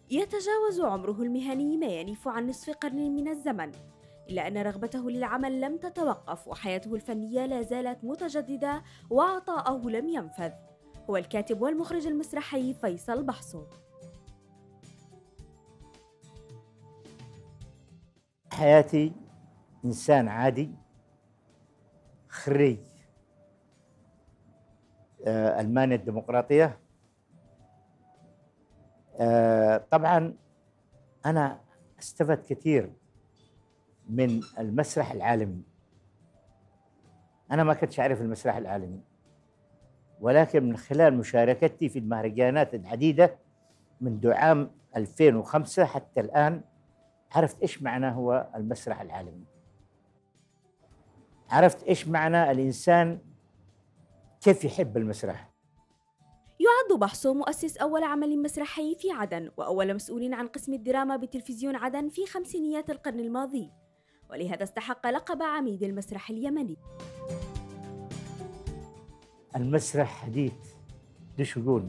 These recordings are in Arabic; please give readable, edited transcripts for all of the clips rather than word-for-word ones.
يتجاوز عمره المهني ما ينف عن نصف قرن من الزمن، إلا أن رغبته للعمل لم تتوقف وحياته الفنية لا زالت متجددة وعطاءه لم ينفذ. هو الكاتب والمخرج المسرحي فيصل بحصو. حياتي إنسان عادي خريج ألمانيا الديمقراطية. طبعا أنا استفدت كثير من المسرح العالمي. أنا ما كنتش أعرف المسرح العالمي، ولكن من خلال مشاركتي في المهرجانات العديدة منذ عام 2005 حتى الآن عرفت إيش معنى هو المسرح العالمي. عرفت إيش معنى الإنسان كيف يحب المسرح. يعد بحصو مؤسس أول عمل مسرحي في عدن وأول مسؤول عن قسم الدراما بتلفزيون عدن في خمسينيات القرن الماضي، ولهذا استحق لقب عميد المسرح اليمني. المسرح حديث، ليش يقول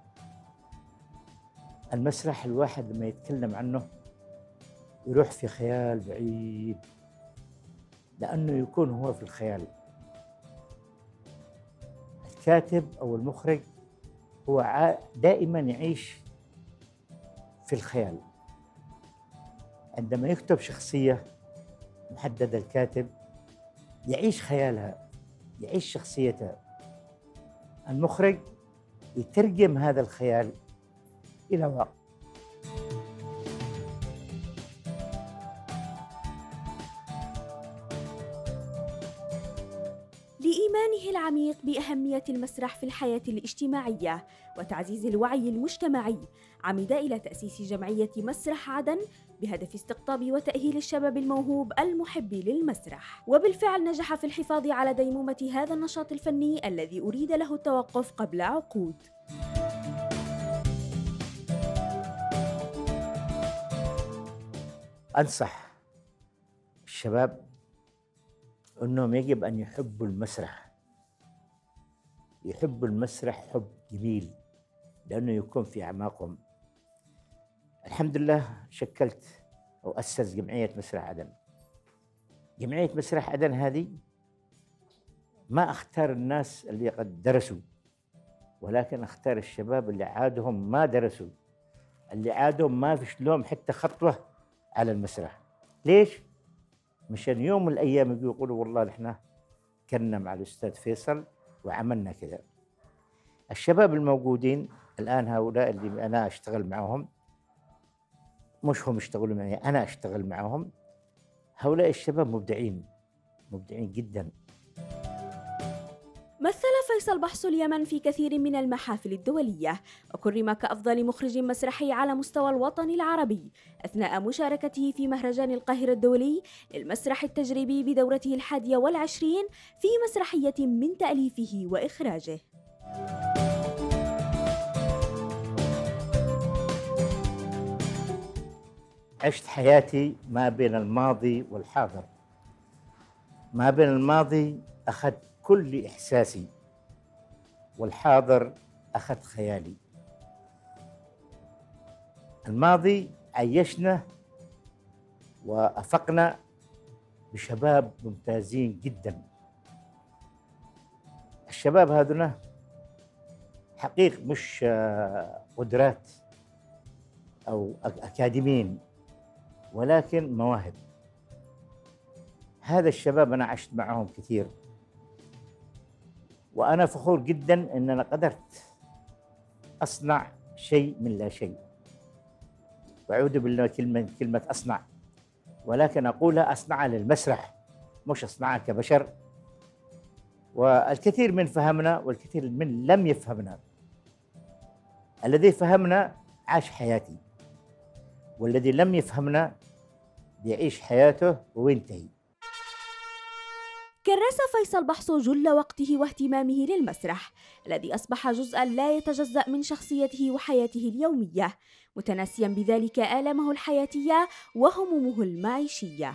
المسرح الواحد لما يتكلم عنه يروح في خيال بعيد، لأنه يكون هو في الخيال. الكاتب أو المخرج هو دائما يعيش في الخيال. عندما يكتب شخصية محددة الكاتب يعيش خيالها، يعيش شخصيتها. المخرج يترجم هذا الخيال إلى واقع. لإيمانه العميق بأهمية المسرح في الحياة الاجتماعية وتعزيز الوعي المجتمعي، عمد إلى تأسيس جمعية مسرح عدن بهدف استقطاب وتأهيل الشباب الموهوب المحب للمسرح، وبالفعل نجح في الحفاظ على ديمومة هذا النشاط الفني الذي أريد له التوقف قبل عقود. أنصح الشباب أنهم يجب أن يحبوا المسرح، يحبوا المسرح حب جميل لأنه يكون في أعماقهم. الحمد لله شكلت أو أسس جمعية مسرح عدن. جمعية مسرح عدن هذه ما أختار الناس اللي قد درسوا، ولكن أختار الشباب اللي عادهم ما درسوا، اللي عادهم ما فيش لهم حتى خطوة على المسرح. ليش؟ مشان يوم من الأيام يقولوا والله نحن كنا مع الأستاذ فيصل وعملنا كذا. الشباب الموجودين الآن هؤلاء اللي أنا أشتغل معهم، مش هم يشتغلوا معي، أنا أشتغل معهم. هؤلاء الشباب مبدعين، مبدعين جدا. مثل فيصل بحصو اليمن في كثير من المحافل الدولية، وكرم كأفضل مخرج مسرحي على مستوى الوطن العربي أثناء مشاركته في مهرجان القاهرة الدولي للمسرح التجريبي بدورته 21 في مسرحية من تأليفه وإخراجه. عشت حياتي ما بين الماضي والحاضر. ما بين الماضي أخذت كل إحساسي، والحاضر أخذ خيالي. الماضي عيشنا وأفقنا بشباب ممتازين جدا. الشباب هذولا حقيقة مش قدرات أو أكاديميين، ولكن مواهب. هذا الشباب أنا عشت معهم كثير، وأنا فخور جدا أن أنا قدرت أصنع شيء من لا شيء. وأعوذ بالله كلمة أصنع، ولكن أقولها أصنعها للمسرح، مش أصنعها كبشر. والكثير من فهمنا والكثير من لم يفهمنا. الذي فهمنا عاش حياتي، والذي لم يفهمنا بيعيش حياته وينتهي. كرس فيصل بحصو جل وقته واهتمامه للمسرح الذي أصبح جزءاً لا يتجزأ من شخصيته وحياته اليومية، متناسياً بذلك آلامه الحياتية وهمومه المعيشية.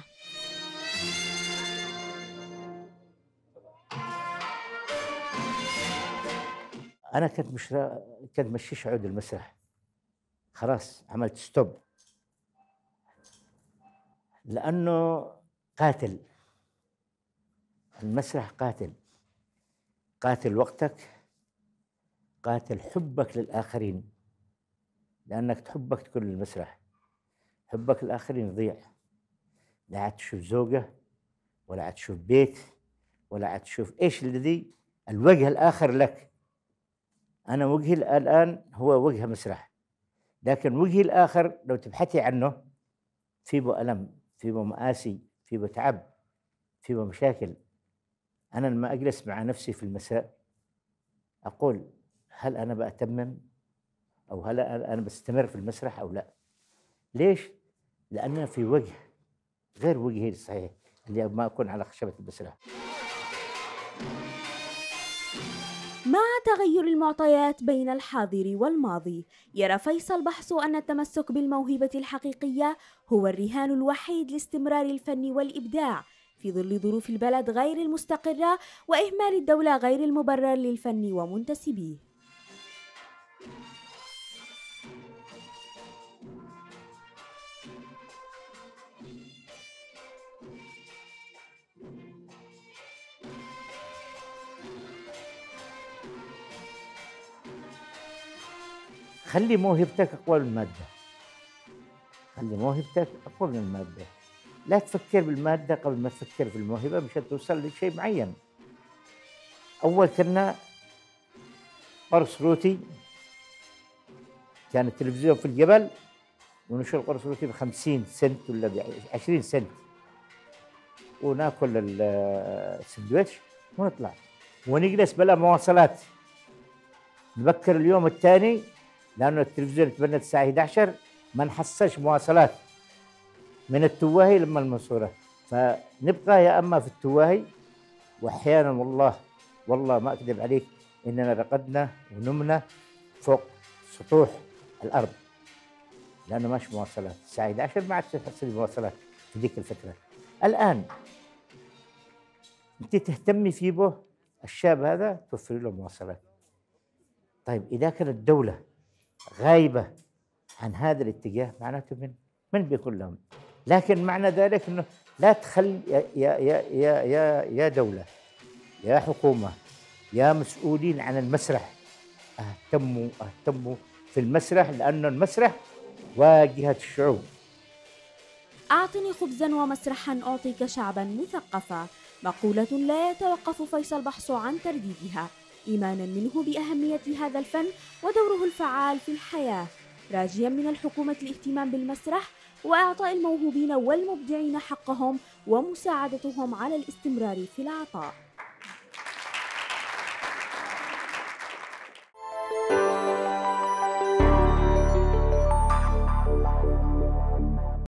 أنا كنت مشيش عود المسرح خلاص عملت ستوب، لأنه قاتل. المسرح قاتل، قاتل وقتك، قاتل حبك للآخرين، لأنك تحبك تكون للمسرح، حبك للآخرين يضيع. لا عاد تشوف زوجة، ولا عاد تشوف بيت، ولا عاد تشوف إيش الذي الوجه الآخر لك. أنا وجهي الآن هو وجه مسرح، لكن وجهي الآخر لو تبحثي عنه في به ألم، في به مآسي، في به تعب، في به مشاكل. أنا لما أجلس مع نفسي في المساء أقول هل أنا بأتمم، أو هل أنا بستمر في المسرح أو لا؟ ليش؟ لأننا في وجه غير وجهي الصحيح اللي ما أكون على خشبة المسرح. مع تغير المعطيات بين الحاضر والماضي، يرى فيصل بحصو أن التمسك بالموهبة الحقيقية هو الرهان الوحيد لاستمرار الفن والإبداع في ظل ظروف البلد غير المستقرة وإهمال الدولة غير المبرر للفن ومنتسبيه. خلي موهبتك أقوى من المادة، خلي موهبتك أقوى من المادة. لا تفكر بالمادة قبل ما تفكر في الموهبة مشان توصل لشيء معين. أول كنا قرص روتي، كان التلفزيون في الجبل ونشر قرص روتي ب50 سنت ولا ب20 سنت، وناكل السندويتش ونطلع ونجلس بلا مواصلات، نبكر اليوم الثاني لأنه التلفزيون يتبنى الساعة 11 ما نحصلش مواصلات من التواهي لما المنصورة، فنبقى يا أما في التواهي، وأحيانا والله ما أكذب عليك إننا رقدنا ونمنا فوق سطوح الأرض لأنه ماشي مواصلات. الساعة 11 ما عادش تحصل مواصلات في ذيك الفترة. الآن أنت تهتمي في به الشاب هذا توفري له مواصلات. طيب إذا كانت الدولة غايبة عن هذا الاتجاه معناته من بيكون لهم؟ لكن معنى ذلك انه لا تخلي يا دولة، يا حكومة، يا مسؤولين عن المسرح، اهتموا في المسرح، لأنه المسرح واجهة الشعوب. أعطني خبزاً ومسرحاً أعطيك شعباً مثقفاً، مقولة لا يتوقف فيصل بحصو عن ترديدها، إيماناً منه بأهمية هذا الفن ودوره الفعال في الحياة، راجياً من الحكومة الاهتمام بالمسرح وإعطاء الموهوبين والمبدعين حقهم ومساعدتهم على الاستمرار في العطاء.